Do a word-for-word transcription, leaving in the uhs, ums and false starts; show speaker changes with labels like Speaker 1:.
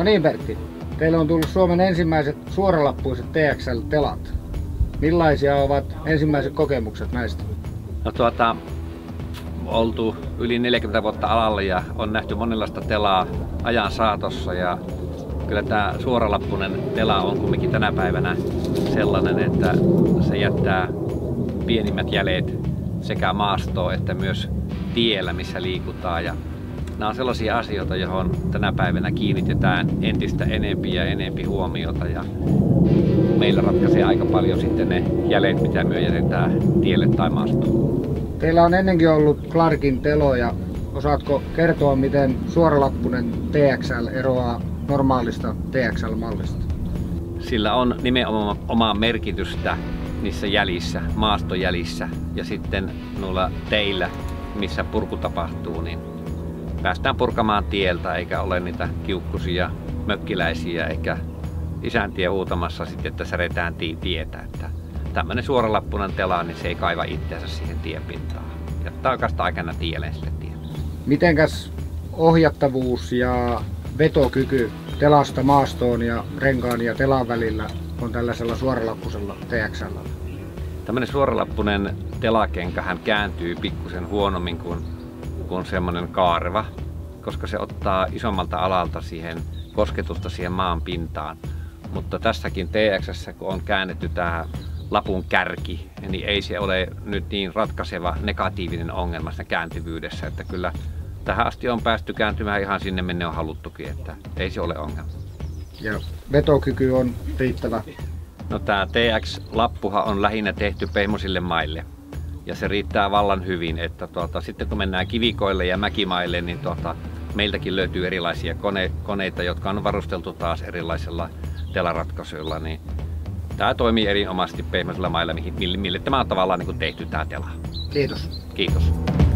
Speaker 1: niin Pertti, teille on tullut Suomen ensimmäiset suoralappuiset T X L-telat. Millaisia ovat ensimmäiset kokemukset näistä?
Speaker 2: No tuota, oltu yli neljäkymmentä vuotta alalla ja on nähty monenlaista telaa ajan saatossa ja kyllä tämä suoralappunen tela on kumminkin tänä päivänä sellainen, että se jättää pienimmät jäljet sekä maastoon että myös tiellä, missä liikutaan. Ja nämä on sellaisia asioita, johon tänä päivänä kiinnitetään entistä enempi ja enempi huomiota. Ja meillä ratkaisee aika paljon sitten ne jäljet, mitä me jätetään tielle tai maastoon.
Speaker 1: Teillä on ennenkin ollut Clarkin teloja. Osaatko kertoa, miten suoralappunen T X L eroaa normaalista T X L-mallista?
Speaker 2: Sillä on nimenomaan omaa merkitystä niissä jäljissä, maastojäljissä ja sitten noilla teillä, missä purku tapahtuu, niin päästään purkamaan tieltä eikä ole niitä kiukkuisia mökkiläisiä eikä isäntiä huutamassa sitten, että särjetään tietä. Että tämmöinen suoralappunen tela, niin se ei kaiva itseänsä siihen tienpintaan. Jättää oikeastaan aikana tielle sille tielle.
Speaker 1: Mitenkäs ohjattavuus ja vetokyky telasta maastoon ja renkaan ja telan välillä on tällaisella suoralappusella T X L?
Speaker 2: Tämmöinen suoralappunen telakenkähän kääntyy pikkusen huonommin kuin, kuin semmoinen kaareva, koska se ottaa isommalta alalta siihen kosketusta siihen maan pintaan. Mutta tässäkin T X S, kun on käännetty tämä lapun kärki, niin ei se ole nyt niin ratkaiseva negatiivinen ongelma siinä kääntyvyydessä, että kyllä tähän asti on päästy kääntymään ihan sinne, minne on haluttukin, että ei se ole ongelma.
Speaker 1: Ja vetokyky on riittävä?
Speaker 2: No tämä T X-lappuhan on lähinnä tehty pehmoisille maille ja se riittää vallan hyvin, että tuota, sitten kun mennään kivikoille ja mäkimaille, niin tuota, meiltäkin löytyy erilaisia kone, koneita, jotka on varusteltu taas erilaisilla telaratkaisuilla, niin tämä toimii erinomaisesti pehmoisilla mailla, mille, mille tämä on tavallaan niin kuin tehty tämä tela.
Speaker 1: Kiitos.
Speaker 2: Kiitos.